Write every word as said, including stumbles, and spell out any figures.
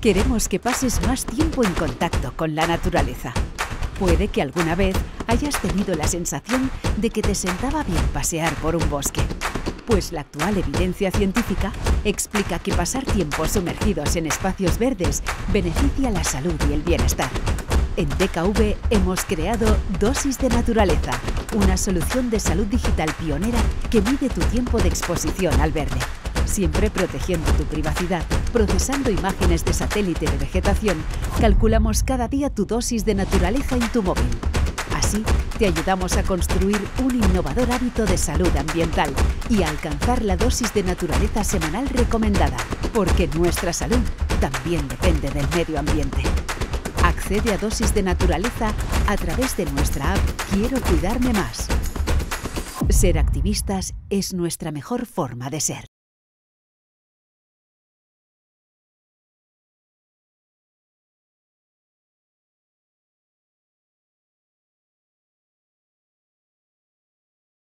Queremos que pases más tiempo en contacto con la naturaleza. Puede que alguna vez hayas tenido la sensación de que te sentaba bien pasear por un bosque. Pues la actual evidencia científica explica que pasar tiempo sumergidos en espacios verdes beneficia la salud y el bienestar. En D K V hemos creado Dosis de Naturaleza, una solución de salud digital pionera que mide tu tiempo de exposición al verde, siempre protegiendo tu privacidad. Procesando imágenes de satélite de vegetación, calculamos cada día tu dosis de naturaleza en tu móvil. Así, te ayudamos a construir un innovador hábito de salud ambiental y a alcanzar la dosis de naturaleza semanal recomendada, porque nuestra salud también depende del medio ambiente. Accede a Dosis de Naturaleza a través de nuestra app Quiero Cuidarme Más. Ser activistas es nuestra mejor forma de ser.